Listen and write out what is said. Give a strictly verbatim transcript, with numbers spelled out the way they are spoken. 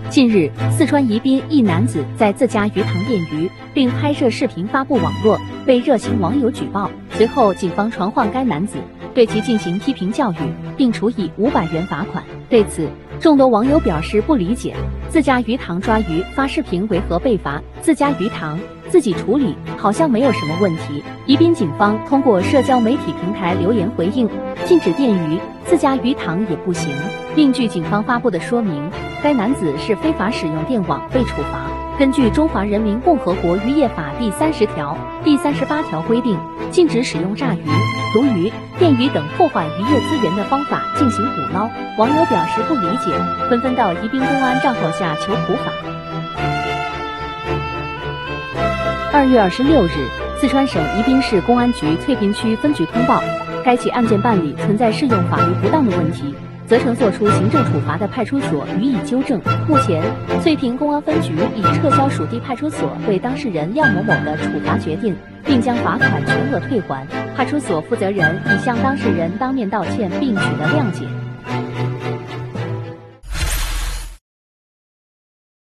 近日，四川宜宾一男子在自家鱼塘电鱼，并拍摄视频发布网络，被热心网友举报。随后，警方传唤该男子，对其进行批评教育，并处以五百元罚款。对此，众多网友表示不理解，自家鱼塘抓鱼发视频为何被罚？自家鱼塘自己处理好像没有什么问题。宜宾警方通过社交媒体平台留言回应，禁止电鱼，自家鱼塘也不行。另据警方发布的说明，该男子是非法使用电网被处罚。根据《中华人民共和国渔业法》第三十条、第三十八条规定，禁止使用炸鱼、毒鱼、电鱼等破坏渔业资源的方法进行捕捞。网友表示不理解，纷纷到宜宾公安账号下求普法。二月二十六日，四川省宜宾市公安局翠屏区分局通报，该起案件办理存在适用法律不当的问题，责成作出行政处罚的派出所予以纠正。目前，翠屏公安分局已撤销属地派出所对当事人廖某某的处罚决定，并将罚款全额退还。派出所负责人已向当事人当面道歉并取得谅解。